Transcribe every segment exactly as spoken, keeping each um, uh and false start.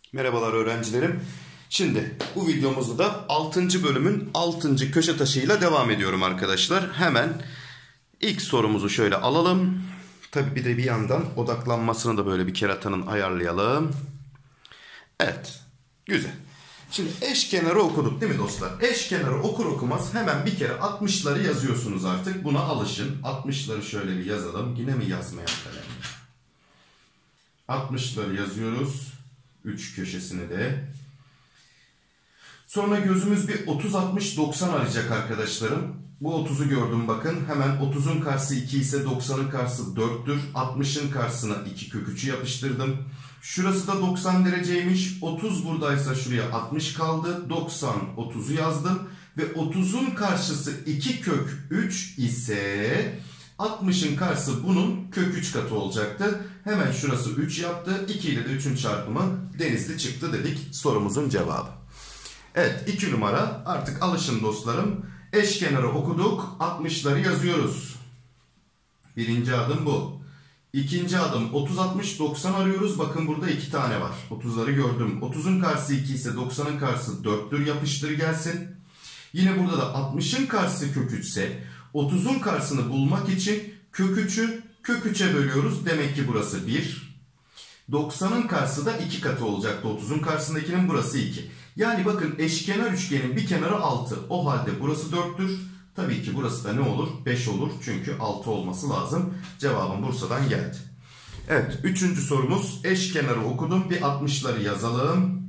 Merhabalar öğrencilerim. Şimdi bu videomuzda da altıncı bölümün altıncı köşe taşıyla devam ediyorum arkadaşlar. Hemen ilk sorumuzu şöyle alalım. Tabi bir de bir yandan odaklanmasını da böyle bir keratanın ayarlayalım. Evet. Güzel. Şimdi eşkenarı okuduk değil mi dostlar? Eşkenarı okur okumaz hemen bir kere altmışları yazıyorsunuz artık. Buna alışın. altmışları şöyle bir yazalım. Yine mi yazmayan kalem? altmışları yazıyoruz. üç köşesini de. Sonra gözümüz bir otuz, altmış, doksan arayacak arkadaşlarım. Bu otuzu gördüm bakın. Hemen otuzun karşısı iki ise doksanın karşısı dörttür. altmışın karşısına iki kök üçü yapıştırdım. Şurası da doksan dereceymiş. otuz buradaysa şuraya altmış kaldı. doksan, otuzu yazdım. Ve otuzun karşısı iki kök üç ise altmışın karşısı bunun kök üç katı olacaktı. Hemen şurası üç yaptı. iki ile de üçün çarpımı Denizli çıktı dedik sorumuzun cevabı. Evet, iki numara, artık alışın dostlarım. Eşkenarı okuduk. altmışları yazıyoruz. Birinci adım bu. İkinci adım otuz, altmış, doksan arıyoruz. Bakın burada iki tane var. otuzları gördüm. otuzun karşısı iki ise doksanın karşısı dörttür, yapıştır gelsin. Yine burada da altmışın karşısı kök üç ise otuzun karşısını bulmak için kök üçü kök üçe bölüyoruz. Demek ki burası bir. doksanın karşısı da iki katı olacaktı. otuzun karşısındakinin burası iki. Yani bakın eşkenar üçgenin bir kenarı altı. O halde burası dörttür. Tabii ki burası da ne olur? beş olur. Çünkü altı olması lazım. Cevabım Bursa'dan geldi. Evet, üçüncü sorumuz. Eşkenarı okudum. Bir altmışları yazalım.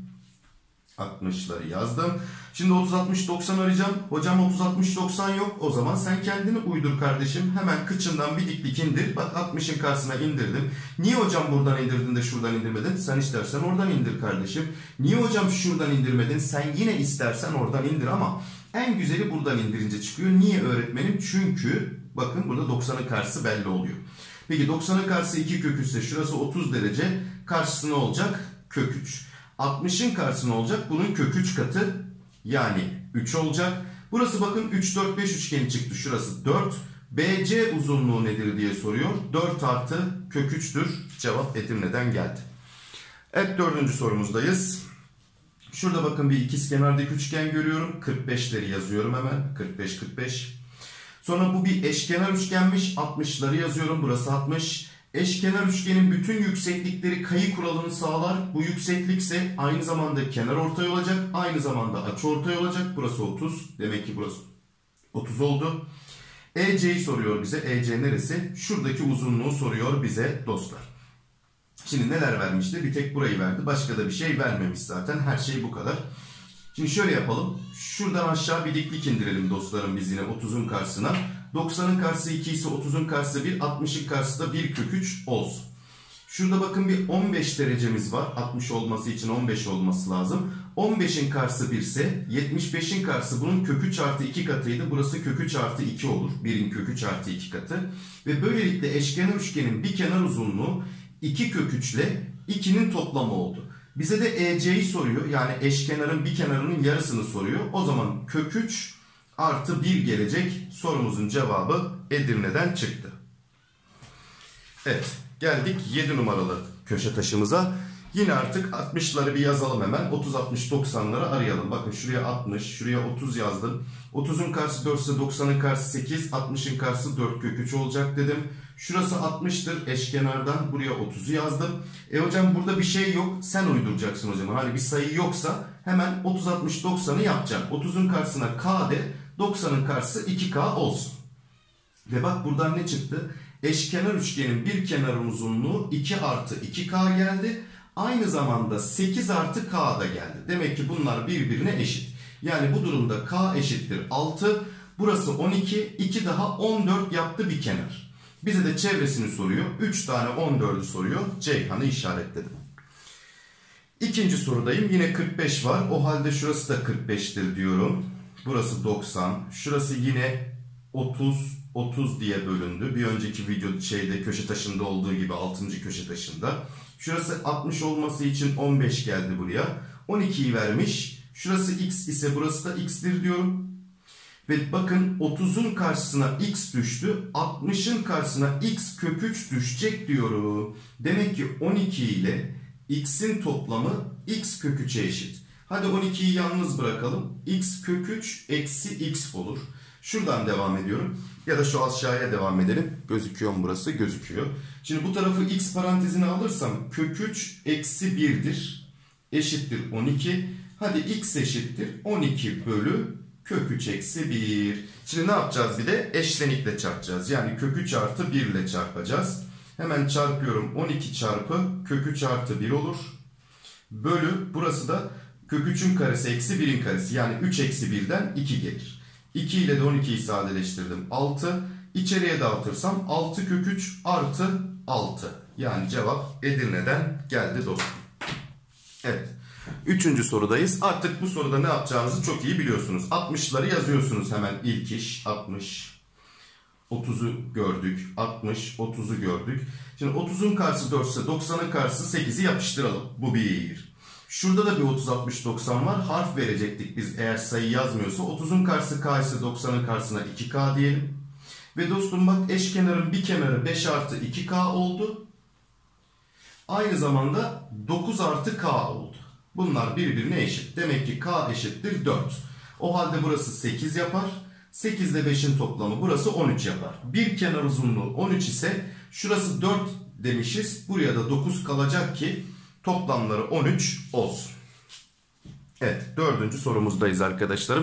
altmışları yazdım. Şimdi otuz, altmış, doksan arayacağım. Hocam otuz, altmış, doksan yok. O zaman sen kendini uydur kardeşim. Hemen kıçından bir diklik indir. Bak altmışın karşısına indirdim. Niye hocam buradan indirdin de şuradan indirmedin? Sen istersen oradan indir kardeşim. Niye hocam şuradan indirmedin? Sen yine istersen oradan indir ama en güzeli buradan indirince çıkıyor. Niye öğretmenim? Çünkü bakın burada doksanın karşısı belli oluyor. Peki doksanın karşısı iki kök üç ise şurası otuz derece. Karşısı ne olacak? Kök üç. altmışın karşısı ne olacak? Bunun kök üç katı. Yani üç olacak. Burası bakın üç, dört, beş üçgeni çıktı. Şurası dört. B C uzunluğu nedir diye soruyor. dört artı kök üç'tür. Cevap Edirne'den geldi. Evet, dördüncü sorumuzdayız. Şurada bakın bir ikizkenar dik üçgen görüyorum. kırk beş'leri yazıyorum hemen. kırk beş, kırk beş. Sonra bu bir eşkenar üçgenmiş. altmış'ları yazıyorum. Burası altmış. Eşkenar üçgenin bütün yükseklikleri kayı kuralını sağlar. Bu yükseklik ise aynı zamanda kenarortay olacak. Aynı zamanda açıortay olacak. Burası otuz. Demek ki burası otuz oldu. E C'yi soruyor bize. E C neresi? Şuradaki uzunluğu soruyor bize dostlar. Şimdi neler vermişti? Bir tek burayı verdi. Başka da bir şey vermemiş zaten. Her şey bu kadar. Şimdi şöyle yapalım. Şuradan aşağı bir diklik indirelim dostlarım biz yine otuzun karşısına. doksanın karşısı iki ise otuzun karşısı bir, altmışın karşısı da bir kök üç olsun. Şurada bakın bir on beş derecemiz var. altmış olması için on beş olması lazım. on beş'in karşısı bir ise yetmiş beş'in karşısı bunun kök üç artı iki katıydı. Burası kök üç artı iki olur. bir'in kök üç artı iki katı. Ve böylelikle eşkenar üçgenin bir kenar uzunluğu iki kök üç ile iki'nin toplamı oldu. Bize de E C'yi soruyor. Yani eşkenarın bir kenarının yarısını soruyor. O zaman kök üç artı bir gelecek. Sorumuzun cevabı Edirne'den çıktı. Evet, geldik yedi numaralı köşe taşımıza. Yine artık altmış'ları bir yazalım hemen. otuz, altmış, doksan'ları arayalım. Bakın şuraya altmış, şuraya otuz yazdım. otuzun karşısı dört ise doksanın karşısı sekiz, altmışın karşısı dört kök üç olacak dedim. Şurası altmış'tır eşkenardan, buraya otuz'u yazdım. E hocam burada bir şey yok. Sen uyduracaksın hocam. Hani bir sayı yoksa hemen otuz, altmış, doksan'ı yapacağım. otuzun karşısına K de, doksanın karşısı iki K olsun. Ve bak buradan ne çıktı? Eşkenar üçgenin bir kenarın uzunluğu iki artı iki K geldi. Aynı zamanda sekiz artı K da geldi. Demek ki bunlar birbirine eşit. Yani bu durumda K eşittir altı. Burası on iki. iki daha on dört yaptı bir kenar. Bize de çevresini soruyor. üç tane on dört'ü soruyor. Ceyhan'ı işaretledim. İkinci sorudayım. Yine kırk beş var. O halde şurası da kırk beş'tir diyorum. Burası doksan. Şurası yine otuz, otuz diye bölündü. Bir önceki video şeyde köşe taşında olduğu gibi altıncı köşe taşında. Şurası altmış olması için on beş geldi buraya. on iki'yi vermiş. Şurası x ise burası da x'tir diyorum. Ve bakın otuzun karşısına x düştü. altmışın karşısına x kök üç düşecek diyorum. Demek ki on iki ile x'in toplamı x kök üçe eşit. Hadi on ikiyi yalnız bırakalım. X kök üç eksi x olur. Şuradan devam ediyorum. Ya da şu aşağıya devam edelim. Gözüküyor mu burası? Gözüküyor. Şimdi bu tarafı x parantezine alırsam kök üç eksi bir'dir. Eşittir on iki. Hadi x eşittir on iki bölü kök üç eksi bir. Şimdi ne yapacağız bir de? Eşlenikle çarpacağız. Yani kök üç artı bir ile çarpacağız. Hemen çarpıyorum. on iki çarpı kök üç artı bir olur. Bölü burası da kök üçün karesi eksi bir'in karesi. Yani üç eksi bir'den iki gelir. iki ile de on ikiyi sadeleştirdim. altı. İçeriye dağıtırsam altı kök üç artı altı. Yani cevap Edirne'den geldi dostum. Evet. Üçüncü sorudayız. Artık bu soruda ne yapacağınızı çok iyi biliyorsunuz. altmışları yazıyorsunuz hemen ilk iş. altmış. otuzu gördük. altmış. otuzu gördük. Şimdi otuzun karşısı dört ise doksanın karşısı sekiz'i yapıştıralım. Bu bir. Şurada da bir otuz, altmış, doksan var. Harf verecektik biz eğer sayı yazmıyorsa. otuzun karşısı k ise doksanın karşısına iki k diyelim. Ve dostum bak eşkenarın bir kenarı beş artı iki k oldu. Aynı zamanda dokuz artı k oldu. Bunlar birbirine eşit. Demek ki k eşittir dört. O halde burası sekiz yapar. sekiz ile beş'in toplamı burası on üç yapar. Bir kenar uzunluğu on üç ise şurası dört demişiz. Buraya da dokuz kalacak ki toplamları on üç olsun. Evet, dördüncü sorumuzdayız arkadaşlarım.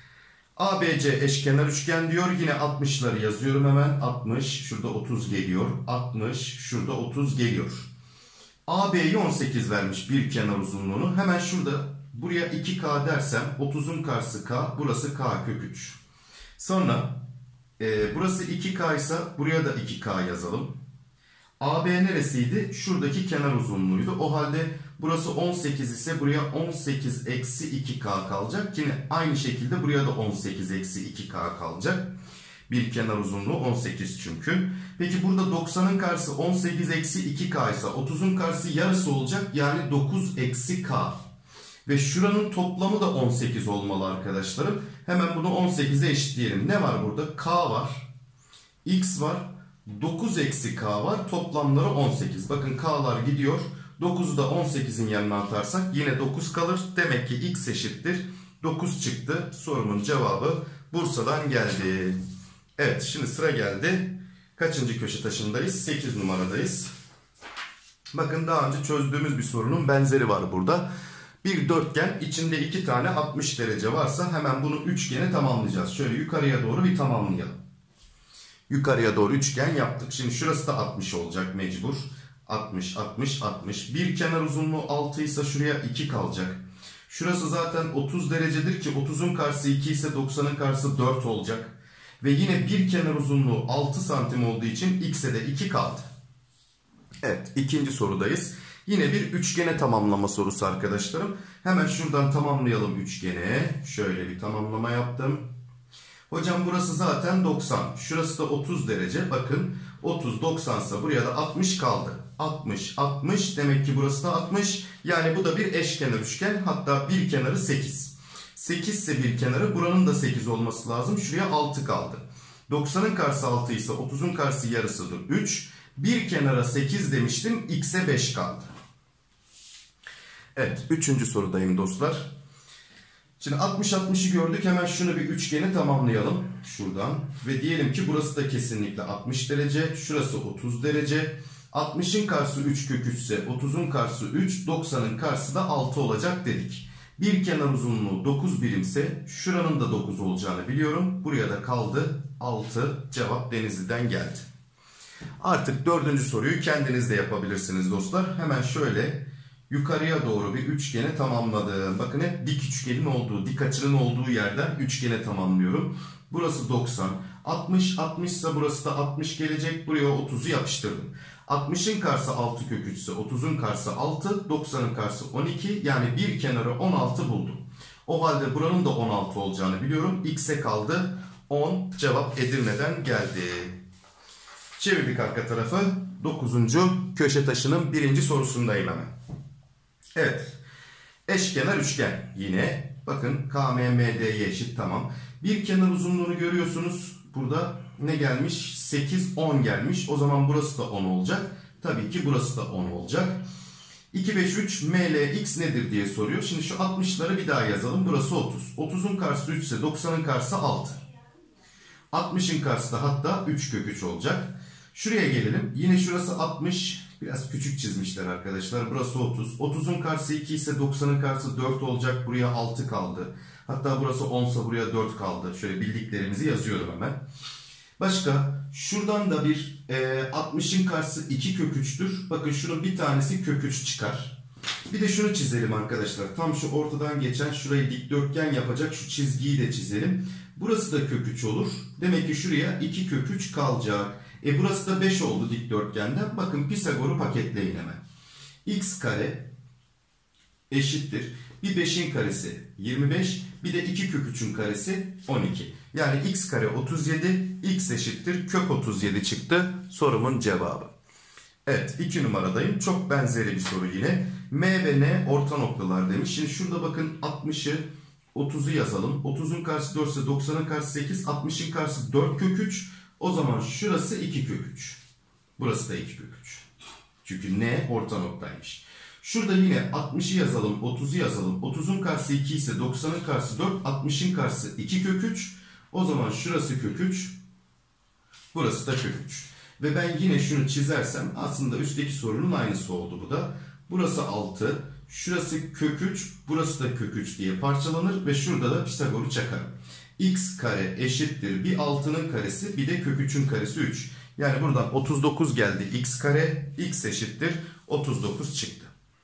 A B C eşkenar üçgen diyor. Yine altmışları yazıyorum hemen. altmış, şurada otuz geliyor. altmış, şurada otuz geliyor. A B'yi on sekiz vermiş bir kenar uzunluğunu. Hemen şurada buraya iki k dersem otuzun karşısı k, burası k kök üç. Sonra e, burası iki k ise buraya da iki k yazalım. A B neresiydi? Şuradaki kenar uzunluğuydu. O halde burası on sekiz ise buraya on sekiz eksi iki k kalacak. Yine aynı şekilde buraya da on sekiz eksi iki k kalacak. Bir kenar uzunluğu on sekiz çünkü. Peki burada doksanın karşısı on sekiz eksi iki k ise otuzun karşısı yarısı olacak. Yani dokuz eksi k. Ve şuranın toplamı da on sekiz olmalı arkadaşlarım. Hemen bunu on sekiz'e eşitleyelim. Ne var burada? K var. X var. dokuz eksi k var. Toplamları on sekiz. Bakın k'lar gidiyor. dokuzu da on sekiz'in yanına atarsak yine dokuz kalır. Demek ki x eşittir dokuz çıktı. Sorumun cevabı Bursa'dan geldi. Evet, şimdi sıra geldi. Kaçıncı köşe taşındayız? sekiz numaradayız. Bakın daha önce çözdüğümüz bir sorunun benzeri var burada. Bir dörtgen içinde iki tane altmış derece varsa hemen bunu üçgeni tamamlayacağız. Şöyle yukarıya doğru bir tamamlayalım. Yukarıya doğru üçgen yaptık. Şimdi şurası da altmış olacak mecbur. altmış, altmış, altmış. Bir kenar uzunluğu altı ise şuraya iki kalacak. Şurası zaten otuz derecedir ki otuzun karşısı iki ise doksanın karşısı dört olacak. Ve yine bir kenar uzunluğu altı santim olduğu için x'e de iki kaldı. Evet, ikinci sorudayız. Yine bir üçgene tamamlama sorusu arkadaşlarım. Hemen şuradan tamamlayalım üçgene. Şöyle bir tamamlama yaptım. Hocam burası zaten doksan. Şurası da otuz derece. Bakın otuz, doksan ise buraya da altmış kaldı. altmış, altmış. Demek ki burası da altmış. Yani bu da bir eşkenar üçgen. Hatta bir kenarı sekiz. sekiz ise bir kenarı, buranın da sekiz olması lazım. Şuraya altı kaldı. doksanın karşısı altı ise otuzun karşısı yarısıdır üç. Bir kenara sekiz demiştim. X'e beş kaldı. Evet, üçüncü sorudayım dostlar. Şimdi altmış altmış'ı gördük. Hemen şunu bir üçgeni tamamlayalım. Şuradan. Ve diyelim ki burası da kesinlikle altmış derece. Şurası otuz derece. altmış'ın karşısı üç kök üç ise otuzun karşısı üç. doksanın karşısı da altı olacak dedik. Bir kenar uzunluğu dokuz birimse şuranın da dokuz olacağını biliyorum. Buraya da kaldı altı. Cevap Denizli'den geldi. Artık dördüncü soruyu kendiniz de yapabilirsiniz dostlar. Hemen şöyle yukarıya doğru bir üçgeni tamamladım. Bakın hep dik üçgenin olduğu, dik açının olduğu yerden üçgeni tamamlıyorum. Burası doksan. altmış, altmış ise burası da altmış gelecek. Buraya otuz'u yapıştırdım. altmış'ın karşısı altı kök üç ise otuzun karşısı altı. doksanın karşısı on iki. Yani bir kenarı on altı buldum. O halde buranın da on altı olacağını biliyorum. X'e kaldı on. Cevap Edirne'den geldi. Çevirdik arka tarafı. dokuzuncu köşe taşının birinci sorusundayım hemen. Evet. Eşkenar üçgen. Yine bakın K M M D'ye eşit, tamam. Bir kenar uzunluğunu görüyorsunuz. Burada ne gelmiş? sekiz, on gelmiş. O zaman burası da on olacak. Tabii ki burası da on olacak. iki, beş, üç, M L X nedir diye soruyor. Şimdi şu altmışları bir daha yazalım. Burası otuz. otuzun karşısı üç ise doksanın karşısı altı. altmışın karşısı da hatta üç kök üç olacak. Şuraya gelelim. Yine şurası altmış. Biraz küçük çizmişler arkadaşlar. Burası otuz. otuzun karşısı iki ise doksanın karşısı dört olacak. Buraya altı kaldı. Hatta burası on ise buraya dört kaldı. Şöyle bildiklerimizi yazıyorum hemen. Başka şuradan da bir e, altmışın karşısı iki kök üç'tür. Bakın şunun bir tanesi kök üç çıkar. Bir de şunu çizelim arkadaşlar. Tam şu ortadan geçen şurayı dikdörtgen yapacak şu çizgiyi de çizelim. Burası da kök üç olur. Demek ki şuraya iki kök üç kalacak. E burası da beş oldu dikdörtgenden. Bakın Pisagor'u paketleyin hemen. X kare eşittir. Bir beşin karesi yirmi beş. Bir de iki kök üçün karesi on iki. Yani x kare otuz yedi. X eşittir kök otuz yedi çıktı. Sorumun cevabı. Evet, iki numaradayım. Çok benzeri bir soru yine. M ve N orta noktalar demiş. Şimdi şurada bakın altmışı otuz'u yazalım. otuzun karşısı dört ise doksanın karşısı sekiz. altmışın karşısı dört kök üç. O zaman şurası iki kök üç. Burası da iki kök üç. Çünkü N orta noktaymış. Şurada yine altmışı yazalım, otuz'u yazalım. otuzun karşısı iki ise doksanın karşısı dört. altmışın karşısı iki kök üç. O zaman şurası kök üç. Burası da kök üç. Ve ben yine şunu çizersem aslında üstteki sorunun aynısı oldu bu da. Burası altı. Şurası kök üç. Burası da kök üç diye parçalanır. Ve şurada da Pisagor'u çakarım. X kare eşittir. Bir altının karesi bir de kök üçün karesi üç. Yani buradan otuz dokuz geldi x kare. X eşittir otuz dokuz çıktı.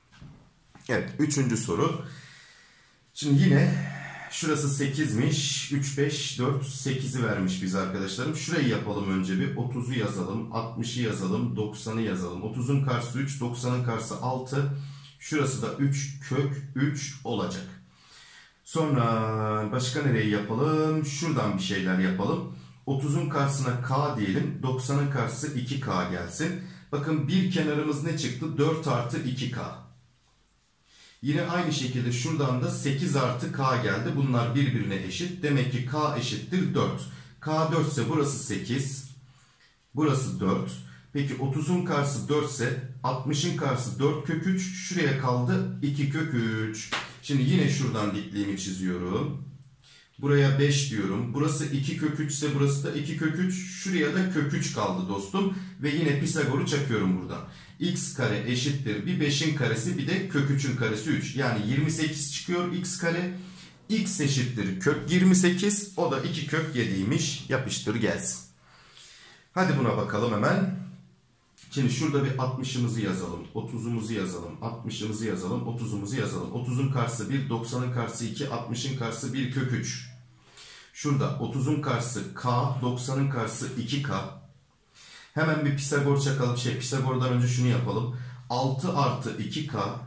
Evet, üçüncü soru. Şimdi yine şurası sekiz'miş. üç, beş, dört, sekiz'i vermiş bize arkadaşlarım. Şurayı yapalım önce bir. otuz'u yazalım. altmış'ı yazalım. doksan'ı yazalım. otuzun karşısı üç. doksanın karşısı altı. Şurası da üç kök üç olacak. Sonra başka nereyi yapalım? Şuradan bir şeyler yapalım. otuzun karşısına k diyelim. doksanın karşısı iki k gelsin. Bakın bir kenarımız ne çıktı? dört artı iki k. Yine aynı şekilde şuradan da sekiz artı k geldi. Bunlar birbirine eşit. Demek ki k eşittir dört. K dört ise burası sekiz. Burası dört. Peki otuzun karşısı dört ise altmışın karşısı dört kök üç. Şuraya kaldı iki kök üç. Şimdi yine şuradan dikliğimi çiziyorum. Buraya beş diyorum. Burası iki kök üç ise burası da iki kök üç. Şuraya da kök üç kaldı dostum. Ve yine Pisagor'u çakıyorum buradan. X kare eşittir. Bir beşin karesi bir de kök üçün karesi üç. Yani yirmi sekiz çıkıyor x kare. X eşittir kök yirmi sekiz. O da iki kök yedi'ymiş. Yapıştır gelsin. Hadi buna bakalım hemen. Şimdi şurada bir altmış'ımızı yazalım. otuz'umuzu yazalım. altmış'ımızı yazalım. otuz'umuzu yazalım. otuzun karşısı bir. doksanın karşısı iki. altmışın karşısı bir kök üç. Şurada otuzun karşısı k. doksanın karşısı iki k. Hemen bir Pisagor çakalım. Şey, Pisagor'dan önce şunu yapalım. altı artı iki k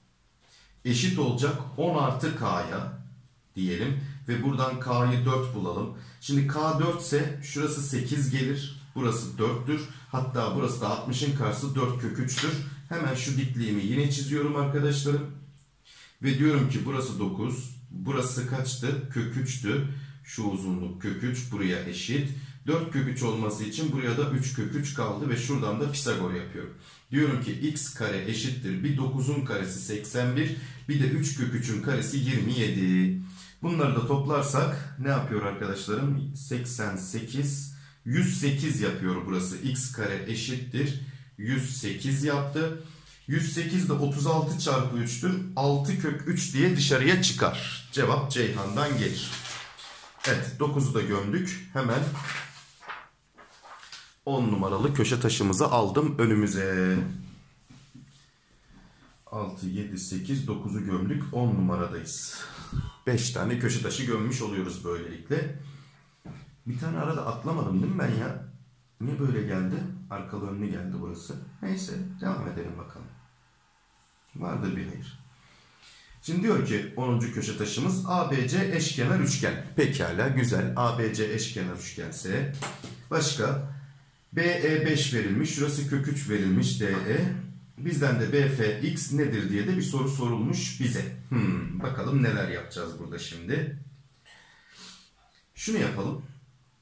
eşit olacak on artı k'ya diyelim. Ve buradan k'yı dört bulalım. Şimdi k dört ise şurası sekiz gelir. Burası dört'tür. Hatta burası da altmışın karşısı dört kök üç'tür. Hemen şu dikliğimi yine çiziyorum arkadaşlarım. Ve diyorum ki burası dokuz. Burası kaçtı? Kök üç'tü. Şu uzunluk kök üç buraya eşit. dört kök üç olması için buraya da üç kök üç kaldı ve şuradan da Pisagor yapıyorum. Diyorum ki x kare eşittir. Bir dokuz'un karesi seksen bir. Bir de üç kök üçün karesi yirmi yedi. Bunları da toplarsak ne yapıyor arkadaşlarım? seksen sekiz. yüz sekiz yapıyor burası. X kare eşittir. yüz sekiz yaptı. yüz sekiz de otuz altı çarpı üç'tür. altı kök üç diye dışarıya çıkar. Cevap Ceyhan'dan gelir. Evet, dokuz'u da gömdük. Hemen on numaralı köşe taşımızı aldım önümüze. altı, yedi, sekiz, dokuz'u gömdük. on numaradayız. beş tane köşe taşı gömmüş oluyoruz böylelikle. Bir tane arada atlamadım değil mi ben ya? Niye böyle geldi? Arkalı önlü geldi burası. Neyse, devam edelim bakalım. Vardır bir hayır. Şimdi diyor ki onuncu köşe taşımız A B C eşkenar üçgen. Pekala, güzel. A B C eşkenar üçgense başka B E beş verilmiş. Şurası kök üç verilmiş D E. Bizden de B F X nedir diye de bir soru sorulmuş bize. Hmm, bakalım neler yapacağız burada şimdi. Şunu yapalım.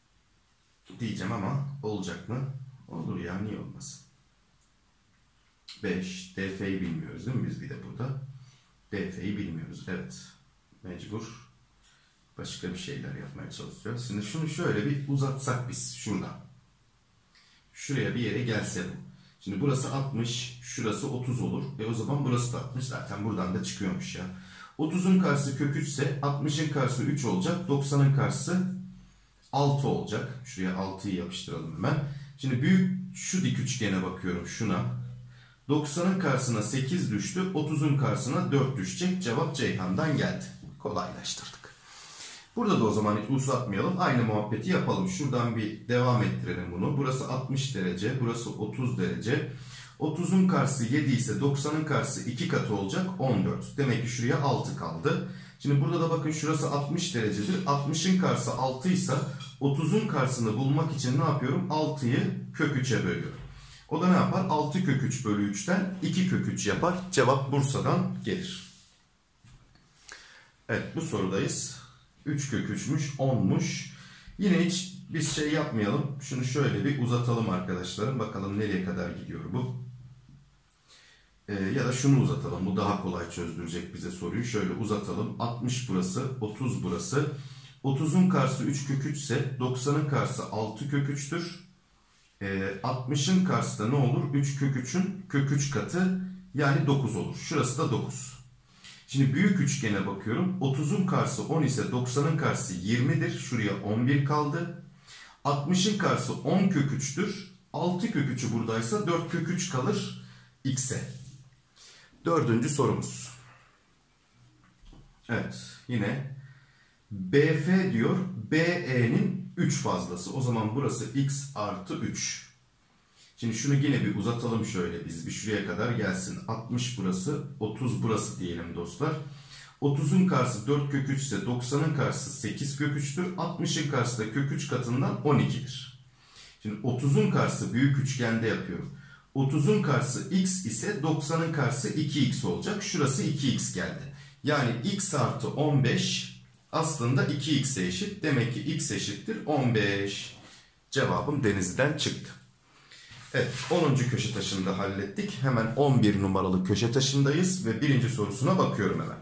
Diyeceğim ama olacak mı? Olur ya, niye olmasın? beş. D F'yi bilmiyoruz değil mi biz bir de burada? D F'yi bilmiyoruz. Evet. Mecbur başka bir şeyler yapmaya çalışıyoruz. Şimdi şunu şöyle bir uzatsak biz şuradan. Şuraya bir yere gelse bu. Şimdi burası altmış, şurası otuz olur. E o zaman burası da altmış. Zaten buradan da çıkıyormuş ya. otuzun karşısı kök üç ise altmışın karşısı üç olacak. doksanın karşısı altı olacak. Şuraya altıyı yapıştıralım hemen. Şimdi büyük şu dik üçgene bakıyorum şuna. doksanın karşısına sekiz düştü. otuzun karşısına dört düşecek. Cevap Ceyhan'dan geldi. Kolaylaştırdık. Burada da o zaman hiç uzatmayalım. Aynı muhabbeti yapalım. Şuradan bir devam ettirelim bunu. Burası altmış derece. Burası otuz derece. otuzun karşısı yedi ise doksanın karşısı iki katı olacak. on dört. Demek ki şuraya altı kaldı. Şimdi burada da bakın şurası altmış derecedir. altmışın karşısı altı ise otuzun karşısını bulmak için ne yapıyorum? altıyı kök üçe bölüyorum. O da ne yapar? altı kök üç bölü üçten iki kök üç yapar. Cevap Bursa'dan gelir. Evet, bu sorudayız. üç kök üçmüş, onmuş. Yine hiç biz şey yapmayalım. Şunu şöyle bir uzatalım arkadaşlarım. Bakalım nereye kadar gidiyor bu. Ee, ya da şunu uzatalım. Bu daha kolay çözdürecek bize soruyu. Şöyle uzatalım. altmış burası, otuz burası. otuzun karşısı üç kök üç ise doksanın karşısı altı kök üç'tür. Ee, altmışın karşısı da ne olur? üç kök üçün kök üç katı yani dokuz olur. Şurası da dokuz. Şimdi büyük üçgene bakıyorum. otuzun karşısı on ise doksanın karşısı yirmi'dir. Şuraya on bir kaldı. altmışın karşısı on kök üç'tür. altı kök üç'ü buradaysa dört kök üç kalır x'e. Dördüncü sorumuz. Evet, yine B F diyor. B E'nin üç fazlası. O zaman burası x artı üç. Şimdi şunu yine bir uzatalım şöyle biz. Bir şuraya kadar gelsin. altmış burası, otuz burası diyelim dostlar. otuzun karşısı dört kök üç ise doksanın karşısı sekiz kök üç'tür. altmışın karşısı da kök üç katından on iki'dir. Şimdi otuzun karşısı büyük üçgende yapıyorum. otuzun karşısı x ise doksanın karşısı iki x olacak. Şurası iki x geldi. Yani x artı on beş aslında iki x'e eşit. Demek ki x eşittir on beş. Cevabım Denizli'den çıktı. Evet, onuncu köşe taşını da hallettik. Hemen on bir numaralı köşe taşındayız ve birinci sorusuna bakıyorum hemen.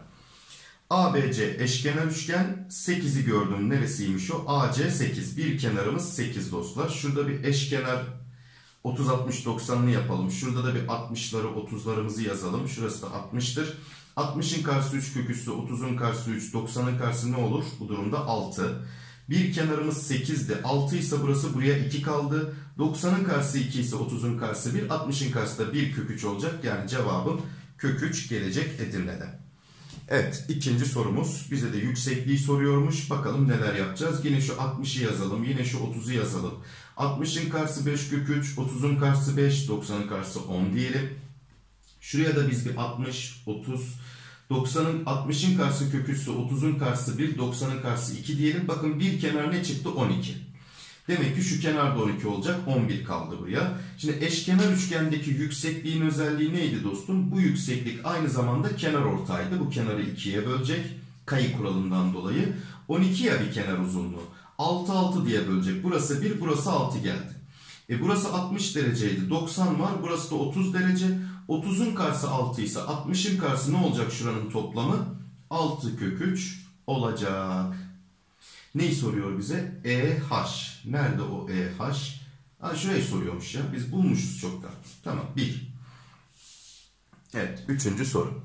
A B C eşkenar üçgen, sekiz'i gördüm. Neresiymiş o? A C sekiz. Bir kenarımız sekiz dostlar. Şurada bir eşkenar otuz altmış doksan'ını yapalım. Şurada da bir altmış'ları otuz'larımızı yazalım. Şurası da altmış'tır. altmışın karşısı üç kök üstü, otuzun karşısı üç, doksanın karşısı ne olur? Bu durumda altı. Bir kenarımız sekiz'di. altı ise burası buraya iki kaldı. doksanın karşısı iki ise otuzun karşısı bir. altmışın karşısı da bir kök üç olacak. Yani cevabım kök üç gelecek Edirne'den. Evet, ikinci sorumuz. Bize de yüksekliği soruyormuş. Bakalım neler yapacağız. Yine şu altmış'ı yazalım. Yine şu otuz'u yazalım. altmışın karşısı beş kök üç. otuzun karşısı beş. doksanın karşısı on diyelim. Şuraya da biz bir altmış, otuz, doksanın altmışın karşısı kök üç'se otuzun karşısı bir, doksanın karşısı iki diyelim. Bakın bir kenar ne çıktı? on iki. Demek ki şu kenar da on iki olacak. on bir kaldı buraya. Şimdi eşkenar üçgendeki yüksekliğin özelliği neydi dostum? Bu yükseklik aynı zamanda kenar ortaydı. Bu kenarı ikiye bölecek. Kayı kuralından dolayı. on iki ya bir kenar uzunluğu. altı altı diye bölecek. Burası bir, burası altı geldi. E burası altmış dereceydi. doksan var. Burası da otuz derece. otuzun karşısı altı ise altmışın karşısı ne olacak şuranın toplamı? altı kök üç olacak. Neyi soruyor bize? E H. Nerede o E H? Ha, şurayı soruyormuş ya. Biz bulmuşuz çoktan. Tamam. bir. Evet. Üçüncü soru.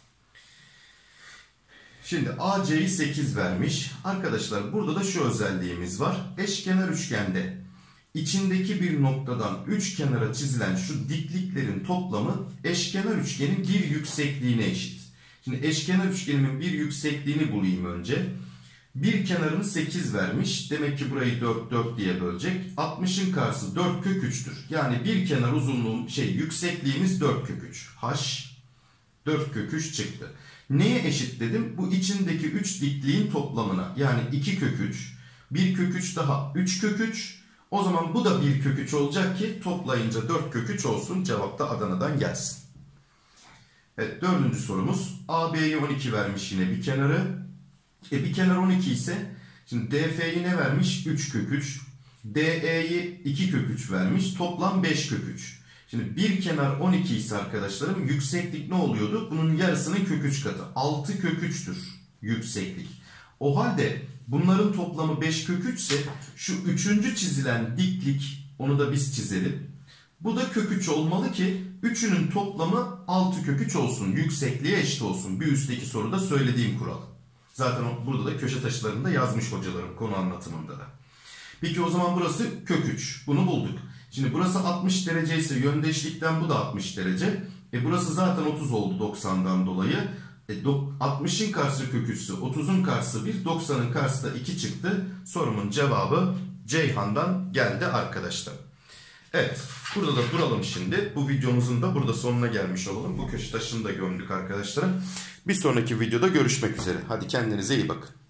Şimdi A C'yi sekiz vermiş. Arkadaşlar burada da şu özelliğimiz var. Eşkenar üçgende içindeki bir noktadan üç kenara çizilen şu dikliklerin toplamı eşkenar üçgenin bir yüksekliğine eşit. Şimdi eşkenar üçgenimin bir yüksekliğini bulayım önce. Bir kenarını sekiz vermiş. Demek ki burayı dört, dört diye bölecek. altmışın karşısı dört kök üç'tür. Yani bir kenar uzunluğum şey yüksekliğimiz dört kök üç. H dört kök üç çıktı. Neye eşit dedim? Bu içindeki üç dikliğin toplamına. Yani iki kök üç, bir kök üç daha üç kök üç. O zaman bu da bir kök üç olacak ki toplayınca dört kök üç olsun. Cevap da Adana'dan gelsin. Evet, dördüncü sorumuz. A B'ye on iki vermiş yine bir kenarı. E bir kenar on iki ise şimdi D F'yi ne vermiş? üç kök üç. D E'yi iki kök üç vermiş. Toplam beş kök üç. Şimdi bir kenar on iki ise arkadaşlarım yükseklik ne oluyordu? Bunun yarısının kök üç katı. altı kök üç'tür yükseklik. O halde bunların toplamı beş kök üç ise şu üçüncü çizilen diklik, onu da biz çizelim. Bu da kök üç olmalı ki üçünün toplamı altı kök üç olsun. Yüksekliğe eşit olsun. Bir üstteki soruda söylediğim kural. Zaten burada da köşe taşlarında yazmış hocalarım konu anlatımında da. Peki o zaman burası kök üç. Bunu bulduk. Şimdi burası altmış derece ise yöndeşlikten bu da altmış derece. E burası zaten otuz oldu doksan'dan dolayı. E altmış'ın karşısı kök üç ise otuz'un karşısı bir, doksan'ın karşısı da iki çıktı. Sorumun cevabı Ceyhan'dan geldi arkadaşlar. Evet, burada da duralım şimdi. Bu videomuzun da burada sonuna gelmiş olalım. Bu köşe taşını da gömdük arkadaşlar. Bir sonraki videoda görüşmek üzere. Hadi kendinize iyi bakın.